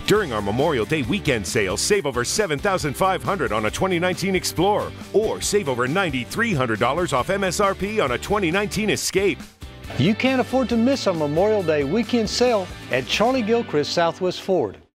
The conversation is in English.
During our Memorial Day weekend sale, save over $7,500 on a 2019 Explorer or save over $9,300 off MSRP on a 2019 Escape. You can't afford to miss our Memorial Day weekend sale at Charlie Gilchrist Southwest Ford.